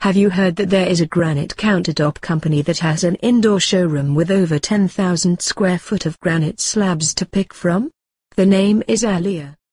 Have you heard that there is a granite countertop company that has an indoor showroom with over 10,000 square foot of granite slabs to pick from? The name is Alia.